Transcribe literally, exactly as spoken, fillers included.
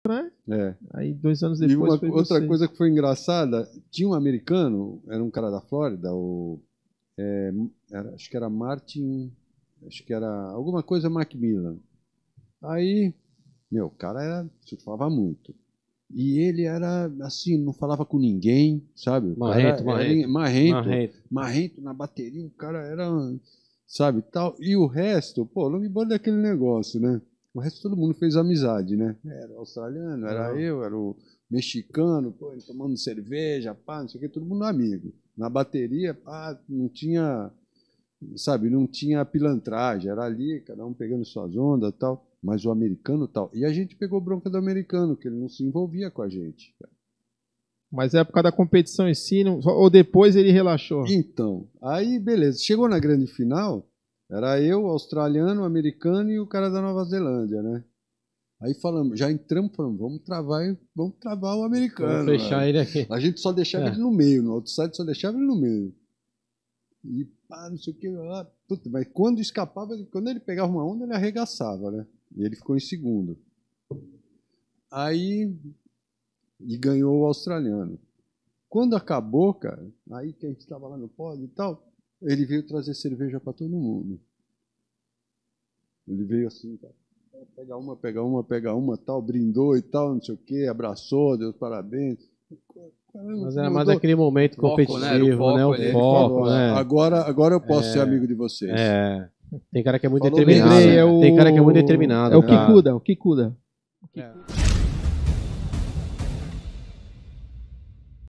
né? É. Aí dois anos E depois uma, foi outra você. coisa que foi engraçada, tinha um americano, era um cara da Flórida, o, é, era, acho que era Martin, acho que era alguma coisa Macmillan. Aí, meu, o cara era, surfava muito. E ele era assim, não falava com ninguém, sabe? O Marrento, cara marrento. era marrento, Marrento. marrento na bateria, o cara era, sabe, tal. E o resto, pô, longboard é aquele negócio, né? O resto todo mundo fez amizade, né? Era o australiano, era Ah. eu, era o mexicano, pô, ele tomando cerveja, pá, não sei o que, todo mundo amigo. Na bateria, pá, não tinha, sabe, não tinha pilantragem, era ali, cada um pegando suas ondas e tal. Mas o americano tal. E a gente pegou bronca do americano, que ele não se envolvia com a gente. Mas é por causa da competição em si, não... ou depois ele relaxou? Então, aí beleza. Chegou na grande final, era eu, o australiano, o americano e o cara da Nova Zelândia, né? Aí falamos, já entramos, falamos, vamos travar, vamos travar o americano. Vamos fechar velho. ele aqui. A gente só deixava É. ele no meio, no outside só deixava ele no meio. E pá, não sei o que, ah, puta, mas quando escapava, quando ele pegava uma onda, ele arregaçava, né? E ele ficou em segundo. Aí, e ganhou o australiano. Quando acabou, cara, aí que a gente estava lá no pódio e tal, ele veio trazer cerveja para todo mundo. Ele veio assim, cara, pega uma, pega uma, pega uma, tal, brindou e tal, não sei o que, abraçou, deu os parabéns. Caramba, Mas era mandou... mais aquele momento Foco, competitivo, né? Era o né? O foco ali. foco, Falou, né? Agora, agora eu posso É. ser amigo de vocês. É. Tem cara que é muito Falou determinado. Lembrei, né? é o... Tem cara que é muito determinado. É o cara. Kikuda, o Kikuda. É.